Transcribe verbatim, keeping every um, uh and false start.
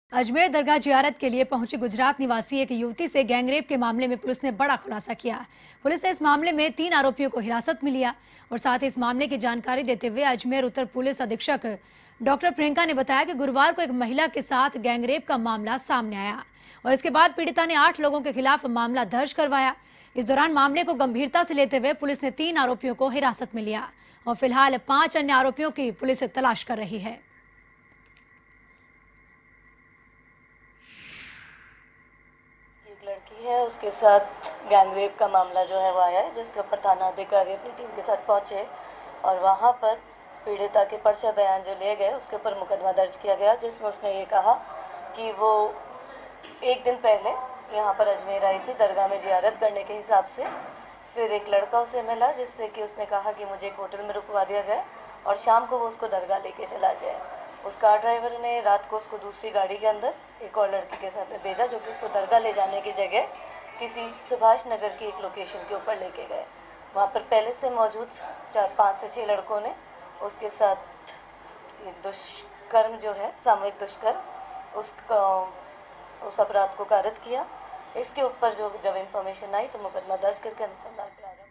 अजमेर दरगाह जियारत के लिए पहुंची गुजरात निवासी एक युवती से गैंगरेप के मामले में पुलिस ने बड़ा खुलासा किया। पुलिस ने इस मामले में तीन आरोपियों को हिरासत में लिया और साथ ही इस मामले की जानकारी देते हुए अजमेर उत्तर पुलिस अधीक्षक डॉक्टर प्रियंका ने बताया कि गुरुवार को एक महिला के साथ गैंगरेप का मामला सामने आया और इसके बाद पीड़िता ने आठ लोगों के खिलाफ मामला दर्ज करवाया। इस दौरान मामले को गंभीरता से लेते हुए पुलिस ने तीन आरोपियों को हिरासत में लिया और फिलहाल पांच अन्य आरोपियों की पुलिस तलाश कर रही है। एक लड़की है, उसके साथ गैंगरेप का मामला जो है वो आया है, जिसके ऊपर थाना अधिकारी अपनी टीम के साथ पहुंचे और वहां पर पीड़िता के पर्चा बयान जो ले गए उसके ऊपर मुकदमा दर्ज किया गया, जिसमें उसने ये कहा कि वो एक दिन पहले यहाँ पर अजमेर आई थी दरगाह में जियारत करने के हिसाब से। फिर एक लड़का उसे मिला जिससे कि उसने कहा कि मुझे एक होटल में रुकवा दिया जाए और शाम को वो उसको दरगाह लेके चला जाए। उस कार ड्राइवर ने रात को उसको दूसरी गाड़ी के अंदर एक और लड़की के साथ में भेजा, जो कि उसको दरगाह ले जाने की जगह किसी सुभाष नगर की एक लोकेशन के ऊपर लेके गए। वहाँ पर पहले से मौजूद चार पाँच से छः लड़कों ने उसके साथ ये दुष्कर्म जो है, सामूहिक दुष्कर्म, उसका उस अपराध को कारित किया। इसके ऊपर जो जब इन्फॉर्मेशन आई तो मुकदमा दर्ज करके अनुसंधान प्रारंभ